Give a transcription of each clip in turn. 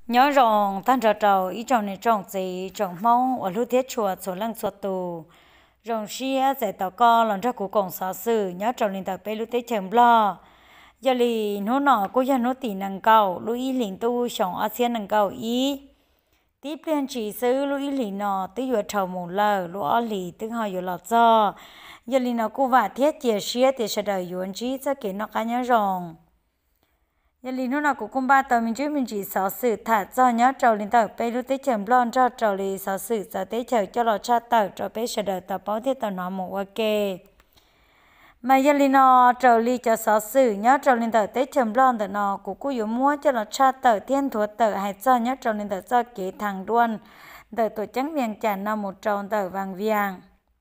nhớ rằng tan trò trò ý trong này trồng gì trồng mông ở lúc tiết chùa số lăng chùa tù rồng xia giải tàu co lần ra của cổng sáu sử nhớ trong linh tập bên lúc tiết chấm lo giờ lì nó nọ cô giờ nó tỉ năng cầu lúc ý liền tu sống ở trên năng cầu ý tiếp liên chỉ sư lúc ý liền nọ tới vừa trầu một lờ lúc ở lì tới họ vừa lọt do giờ lì nó cô vả thiết chia xia thì sẽ đời yuan chí cho kỹ nó cá nhớ rồng giờ lì nó nào cũng ba tàu mình chỉ sáu sự thả cho nhớ trầu linh tàu bây lúc tới chấm lon cho trầu lì sáu sự giờ tới chờ cho lọt cha tàu cho bây sẽ đời tàu báo thiết tàu nó một ok mà giờ lì nó trầu lì cho sáu sự nhớ trầu linh tàu tới chấm lon tàu nó cũng có mua cho lọt cha tàu thiên thuật tàu hay cho nhớ trầu linh tàu cho kế thằng đuôn tàu tổ trắng miệng chả nó một trầu tàu vàng vàng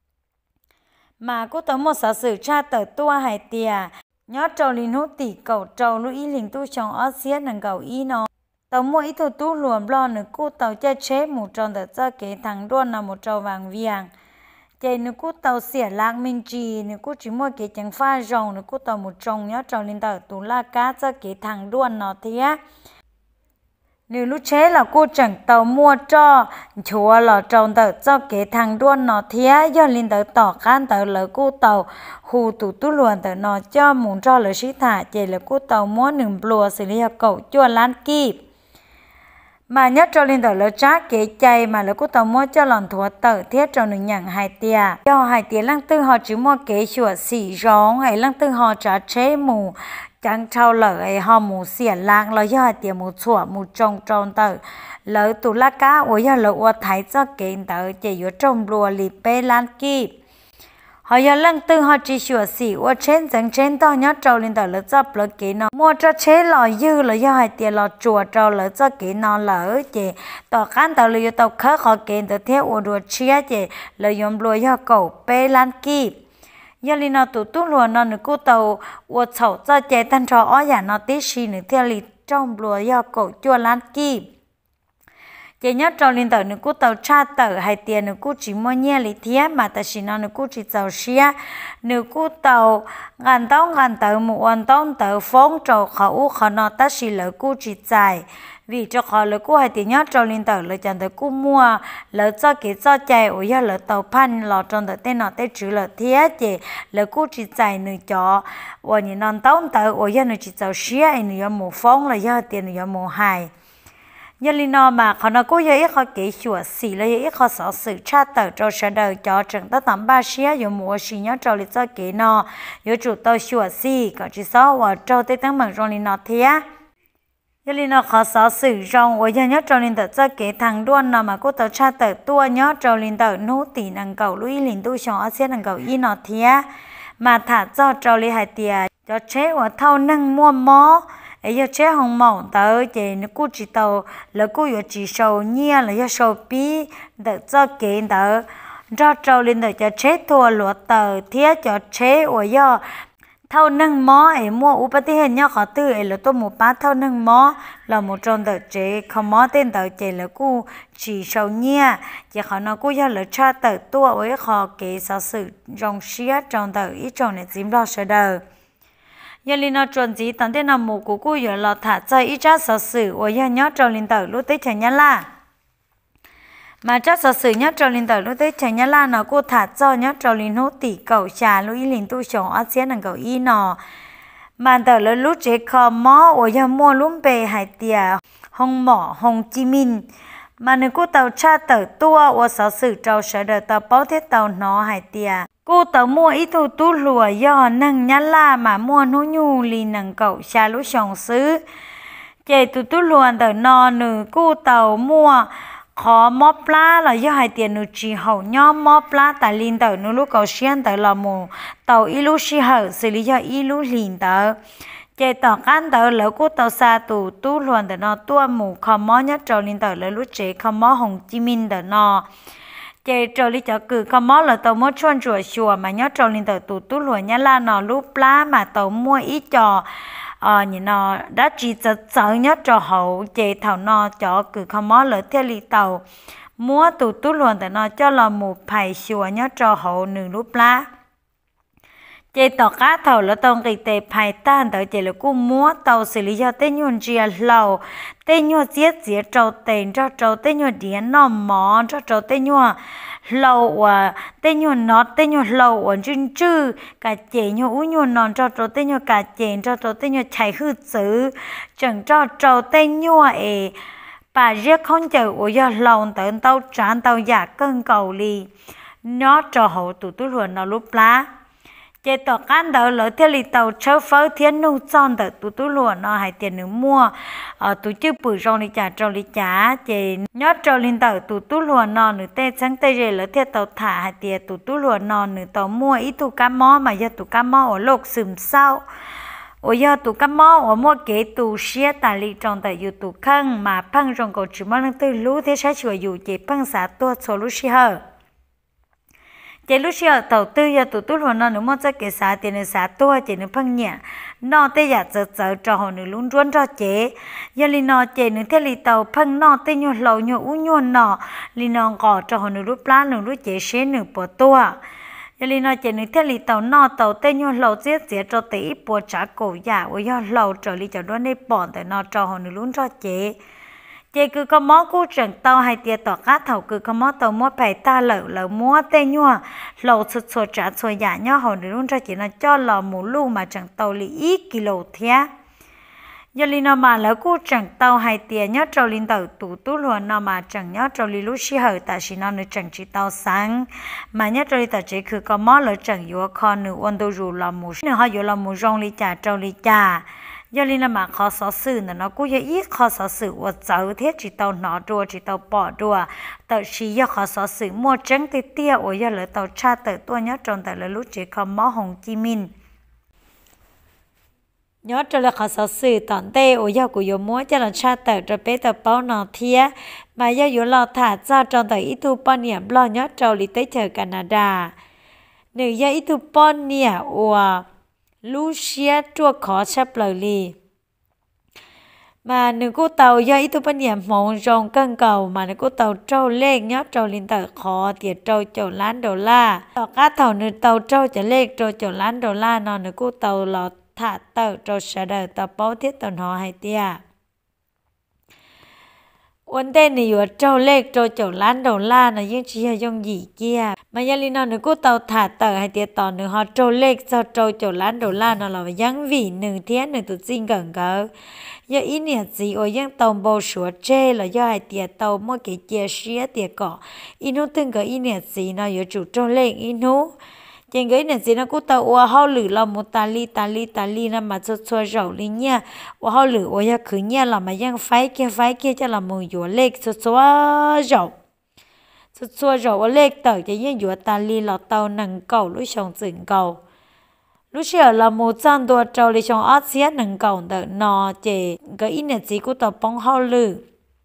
mà cô tàu một sáu sự cha tàu tua hay tiề nhớ trâu linh hút tỷ cầu trâu lúc ý linh tu chồng ở xía nằng cầu ý nó tàu mua ít thôi tu luồn lo nữa cô tàu chơi chế một trâu tàu cho kế thằng đuôn là một trâu vàng vàng chạy nữa cô tàu xỉa lạc minh trì nữa cô chỉ mua kế chẳng pha rồng nữa cô tàu một trồng nhớ trâu linh tàu tu la cá cho kế thằng đuôn nó thế nếu lúc chế là cô chẳng tàu mua cho chúa là trồng tàu cho kế thằng đuôn nó thế do linh tàu tỏ can tàu lỡ cô tàu hù tụ tu luồn tàu nó cho muốn cho lỡ sĩ thả chỉ là cô tàu mua nừng lùa xử lý cậu chua lan kịp mà nhất cho linh tàu lỡ trác kế chay mà lỡ cô tàu mua cho lòn thua tàu thiết cho nừng nhận hai tia do hai tia lăng tư họ chỉ mua kế chùa xỉ rong hay lăng tư họ trả chế mù chẳng trâu lỡ ấy họ mù xỉa lạng là do tiền mù chùa mù trồng trồng tờ lỡ tụ lá cá ở do lỡ ở thái cho kiện tờ chỉ ở trong lùa lì bê lan kịp họ giờ lần tư họ chỉ sửa xỉ ở trên dẫn trên to nhớ trâu lên tờ lỡ chấp lỡ kỹ nó mua cho chế lò dư là do hai tiền lò chùa trâu lỡ cho kỹ nó lỡ chỉ tờ khán tờ lỡ tàu khác họ kiện tờ theo ở đùa chia chỉ lỡ dùng lùa do cầu bê lan kịp giờ li nó tụt tụt luôn nó nữa cô tàu uất sầu cho chạy tan trò ó giả nó tí xì nữa theo li trong lúa do cổ chua lan kim chạy nhớ trò linh tàu nữa cô tàu cha tàu hay tiền nữa cô chỉ mua nhẹ li thiê mà ta xì nó nữa cô chỉ tàu xia nữa cô tàu ngàn tàu một tàu phóng trò khẩu khẩu nó ta xì lỡ cô chỉ chạy vì cho họ lỡ cô hay tiền nhớ trâu linh tờ lỡ chẳng tới cô mua lỡ cho cái cho chạy ở nhà lỡ tàu pan lỡ trong tới tên nó tới chữ lỡ thế chứ lỡ cô chỉ chạy nữa cho ở những non tàu tờ ở nhà nữa chỉ tàu xía nữa một phong là do tiền nữa một hai nhà linh nó mà họ nói cô giờ ít họ kể chùa xì là ít họ sợ sự tra tờ cho sẽ đời cho trường tới tầm ba xía giờ mua xì nhớ trâu linh cho kể nó giờ chủ tàu chùa xì còn chỉ sao ở trâu tới tăng bằng trong linh nó thế giờ linh nó khó xử sự rong ở nhà nhớ trâu linh tờ cho kế thằng đuôn nào mà cô tờ cha tờ tua nhớ trâu linh tờ nô tỉ năng cầu lũy linh tu xong ở xe năng cầu y nó thía mà thả cho trâu linh hai tia cho chế ở thâu nâng mua mó ấy giờ chế hồng màu tờ chỉ nó cô chỉ tàu là cô giờ chỉ sầu nhia là giờ sầu pi tờ cho kế tờ cho trâu linh tờ cho chế thua lúa tờ thía cho chế ở giờ thâu nâng mó ấy mua u bát hết nhá khó tư ấy là tôi một bát thâu nâng mó là một trong tờ chế không mó tên tờ chế là cô chỉ sầu nhia chỉ khó nó cô giờ là cha tờ tua ấy khó kế sao sự rong xía trong tờ ít trong này dìm lo sợ đời giờ linh nó chuẩn gì tận tên nào một của cô giờ là thả cho ít cha sao sự ở giờ nhớ trong linh tờ lúc tới chẳng nhá la mà chắc sở sử nhất trò linh tờ lúc tới chẳng nhá là nó cô thả cho nhất trò linh hốt tỷ cầu trà lúc ý linh tu sống ở xế năng cầu y nó mà tờ lúc lúc chế khó mó ở nhà mua lúc bề hải tìa hông mỏ hông chi minh mà nếu cô tàu cha tờ tua ở sở sử trò sở đời tàu báo thế tàu nó hải tìa cô tàu mua ít thu tu lùa do năng nhá la mà mua nô nhu lì năng cầu trà lúc sống xứ chế tu luồn tờ nó nữ cô tàu mua khó mò pla là do hai tiền nữ chỉ hậu nhóm mò pla tại linh tờ nữ lúc cầu xiên tờ là mù tàu ilu xì hở xử lý do ilu linh tờ chạy tàu can tờ lỡ cô tàu xa tù tu luồn tờ nó tua mù khó mò nhất trâu linh tờ lỡ lúc chế khó mò hồng chi minh tờ nó chạy trâu lý cho cử khó mò là tàu mua chuan chùa chùa mà nhất trâu linh tờ tù tu luồn nhá là nó lúc pla mà tàu mua ít trò nhìn nó đã chỉ sợ nhất cho hậu chế thảo nó cho cứ không mó lỡ theo lì tàu mua tụ tú luôn tại nó cho là một phải xùa nhất cho hậu nửa lúc lá chế tàu cá thầu là tàu cái tệ phải tan tới chế là cú múa tàu xử lý cho tên nhuận chia lầu tên nhuận giết trâu tên cho trâu tên nhuận điện nó mỏ cho trâu tên nhuận lầu tên nhuận nó tên nhuận lầu ở trên chữ cả chế nhuận u nhuận non cho trâu tên nhuận cả chế cho trâu tên nhuận chạy hư chữ chẳng cho trâu tên nhuận bà riết không chờ ở giờ lầu tới tàu trán tàu giả cân cầu li nó cho hậu tụ tú luôn nó lúc lá chế tàu cán đầu lỡ theo li tàu chở phơi thiên nung tròn tới tụ tú luôn nó hay tiền nữa mua tụ chứ bự rong li trả chế nhớ trâu linh tàu tụ tú luôn nó nữa tê sáng tê rồi lỡ theo tàu thả hay tiền tụ tú luôn nó nữa tàu mua ít tụ cá mó mà giờ tụ cá mó ở lộc sườn sau ở giờ tụ cá mó ở mua kế tụ xía tài li trong tại yêu tụ khăng mà phăng trong cổ chỉ mong từ lú thế sai chùa yêu chế phăng xả tua số lú xí hở chế lúc xưa đầu tư giờ tụi tôi luôn nó nếu mà cái xã tiền nó xã tua chế nó phăng nhẹ nó tê giả giờ cho họ nó luôn luôn cho chế giờ li nó chế nó thế li tàu phăng nó tê nhau lầu nhau u nhau nó li nó gõ cho họ nó lúc lá nó lúc chế xé nó bỏ tua giờ li nó chế nó thế li tàu nó tàu tê nhau lầu giết cho tê ít bỏ trả cổ giả ở giờ lầu trở li cho nó này bỏ tại nó cho họ nó luôn cho chế chế cứ có món cú trần tàu hay tiệt tọt cá thầu cứ có món tàu mua phải ta lỡ mua tên nhua lẩu sụt trả sụt giả nhau hồn để luôn cho chị nó cho lò mù lu mà trần tàu li ít kilo thia giờ li nó mà lỡ cú trần tàu hay tiệt nhớ trâu linh tàu tụ tú luôn nó mà trần nhớ trâu li lúc xí hở tại vì nó nữa trần chỉ tàu sáng mà nhớ trâu li tàu chế cứ có món lỡ trần yếu con nữa ôn đồ rù lò mù nữa họ yếu lò mù rong li trà trâu li trà giờ li mà khó xóa xử nó cũng giờ ít khó xóa xử và cháu thế chỉ tàu nó đùa chỉ tàu bỏ đùa tàu chỉ giờ khó xóa xử mua trứng thì tia ở giờ là tàu cha tàu tôi nhớ trong tàu là lúc chỉ có mỏ Hồ Chí Minh nhớ trong là khó xóa xử tận tê ở giờ của giờ mua cho là cha tàu rồi bé tàu bao nó thia mà giờ giờ lo thả ra trong tàu ít thu bao nhiêu lo nhớ trong li tới chờ Canada nữ giờ ít thu bao nhiêu Lucia chua khó sắp lời li mà nữ cô tàu do ít bên nhà mộng rồng cân cầu mà nữ cô tàu trâu lên nhớ trâu lên tàu khó tiệt trâu chầu lán đô la tàu cá tàu nữ tàu trâu trở lên trâu chầu lán đô la nó nữ cô tàu lọt thả tàu trâu sẽ đời tàu báo thiết tàu họ hay tia vấn đề này ở trâu lên trâu chầu lán đô la nó nhưng chỉ là dùng gì kia mà giờ li nó nữ cô tàu thả tàu hay tiệt tàu nữ họ trâu lên cho trâu chầu lán đô la nó là dáng vị nữ thiên nữ tụt xin gần gỡ giờ ý nghĩa gì ở những tàu bầu sủa chê là do hai tiệt tàu mua cái chia sẻ tiệt cỏ inu từng cái ý nghĩa gì nó ở chủ trâu lên inu trên cái này gì nó cũng tàu ở hậu lử là một tali nó mà cho rau đi nha ở hậu lử ở nhà cứ nha là mà yang phái kia cho là một dừa lệch cho rau ở lệch tàu cho những dừa tali là tàu nâng cầu lúc xong dựng cầu lúc xưa là một trăm đô trâu lấy xong ớt xía nâng cầu đợt nọ chỉ cái ý này gì cũng tàu bóng hậu lử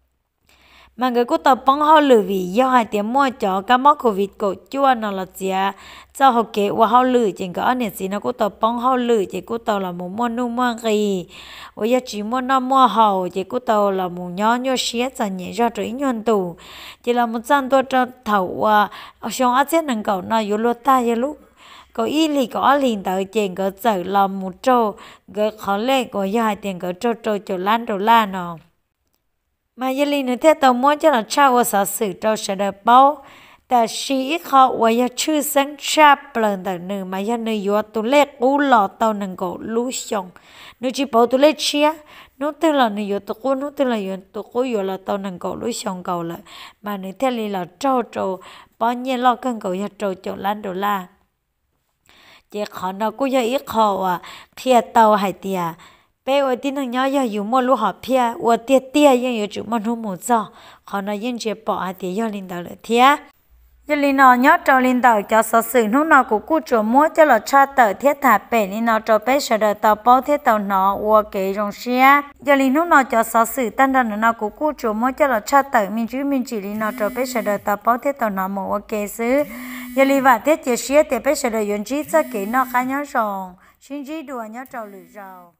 mà người của tàu bóng hậu lử vì do hai tiếng mua cho cá móc của vịt cổ chua nó là gì cho họ kể qua hậu lử chỉ có này gì nó của tàu bóng hậu lử chỉ của tàu là một mua nu mua gì ở giờ chỉ mua năm mua hậu chỉ của tàu là một nhỏ xía cho nhẹ ra rồi nhon tù chỉ là một trăm đô cho thầu xong ớt xía nâng cầu nó yếu lô ta yếu lúc có ý lì có liền tới chuyện có giờ là một trâu cái khó lệ của giờ hai tiền có trâu chỗ lán đồ la nó mà giờ lì nữa thế tàu muốn cho là trao ở sở sử trâu sẽ được baoแต่ชีเขาว่าจะชื่อสังชาเปล่าแต่หนึ่งมาจะหนึ่งอยู่ตัวเลขกูหล่อตัวหนึ่งก็รู้ชงนึกจีบตัวเลขเชียนู้นตัวเราหนึ่งอยู่ตัวกูนู้นตัวเราอยู่ตัวกูอยู่ละตัวหนึ่งก็รู้ชงเก่าเลยมาหนึ่งเท่านี้เราโจป้อนเงี้ยเรากันก็จะโจล้านดอลลาร์เจ้าเขาเรากูจะอีกเขาเทียเตาให้เตียไปวันที่นั่งย้อยอยู่มั่วรู้หอบเพียวันเตี้ยยังอยู่จุดมันหัวหมูจ่อเขาเรายังเจ็บปอดเตียย่อลินเตาเลยเทียgiờ li nó nhớ trâu linh tàu cho sở sử lúc nào cũng cú trộm mua cho là cha tàu thiết thả bể li nó trâu bé sợ đời tàu bao thiết tàu nó qua cái rong xia giờ li lúc nào cho sở sử tan ra nào cũng cú trộm mua cho là cha tàu mình chỉ li nó trâu bé sợ đời tàu bao thiết tàu nó mua qua cái xứ giờ li và thiết chia sẻ thì bé sợ đời yến chí cho cái nó khai nhớ rong xin chỉ đùa nhớ trâu lử rau